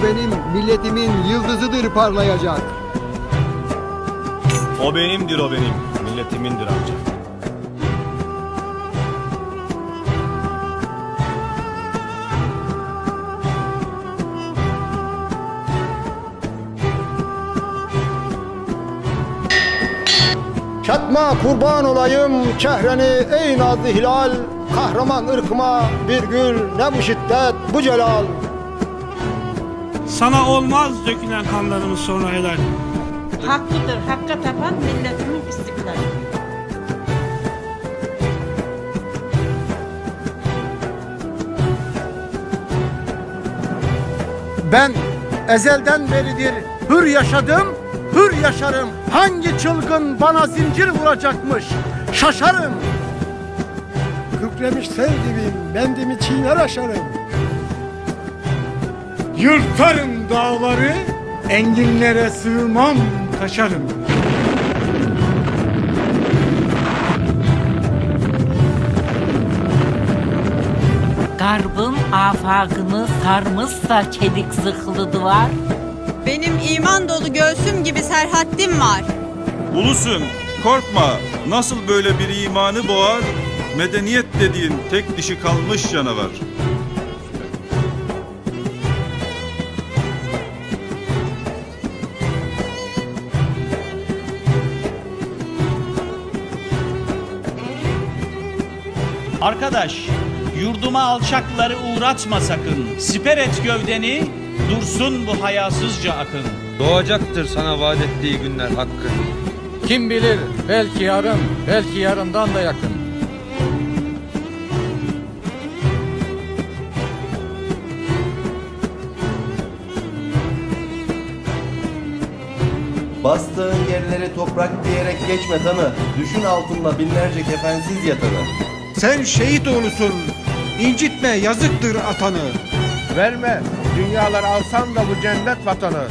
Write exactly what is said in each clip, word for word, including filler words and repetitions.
O benim milletimin yıldızıdır parlayacak. O benimdir, o benim milletimindir ancak. Çatma kurban olayım çehreni ey nazlı hilal, kahraman ırkıma bir gül ne bu şiddet bu celal. Sana olmaz dökülen kanlarımız sonra helal. Hakkıdır hakka tapan milletimin istiklali. Ben ezelden beridir hür yaşadım, hür yaşarım. Hangi çılgın bana zincir vuracakmış, şaşarım. Kükremiş sel gibiyim, bendimi çiğner aşarım. Yırtarım dağları, enginlere sığmam, taşarım. Garbın afakını sarmışsa çelik zırhlı duvar, benim iman dolu göğsüm gibi serhattim var. Ulusum, korkma, nasıl böyle bir imanı boğar, medeniyet dediğin tek dişi kalmış canavar. Arkadaş, yurduma alçakları uğratma sakın. Siper et gövdeni, dursun bu hayasızca akın. Doğacaktır sana vaat ettiği günler hakkın. Kim bilir, belki yarın, belki yarından da yakın. Bastığın yerleri toprak diyerek geçme tanı. Düşün altında binlerce kefensiz yatanı. Sen şehit oğlusun, incitme yazıktır atanı. Verme, dünyalar alsan da bu cennet vatanı.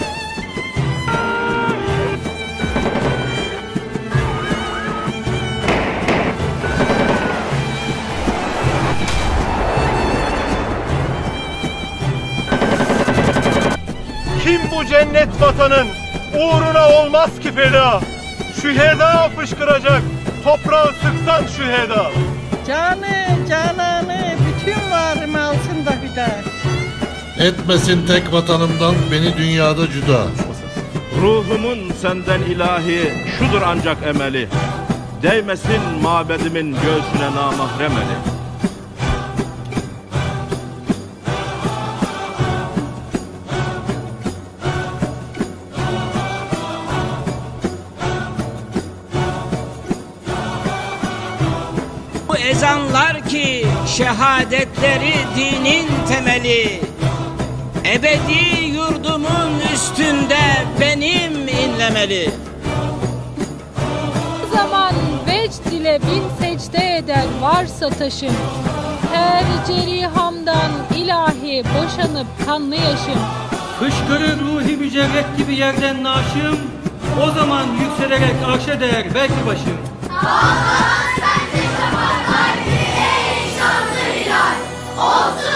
Kim bu cennet vatanın uğruna olmaz ki feda? Şüheda fışkıracak, toprağı sıksan şüheda. Canı, cananı, bütün varımı alsın da hüda. Etmesin tek vatanımdan beni dünyada cüda. Ruhumun senden ilahi şudur ancak emeli. Değmesin mabedimin göğsüne namahrem eli. Bu ezanlar ki şehadetleri dinin temeli. Ebedi yurdumun üstünde benim inlemeli. O zaman vecd ile bin secde eden varsa taşım, her cerihamdan ilahi boşanıp kanlı yaşım. Fışkırır ruhi mücerret gibi yerden naşım, o zaman yükselerek arşa değer belki başım. Allah sence şafaklar gibi ey şanlı hilal, olsun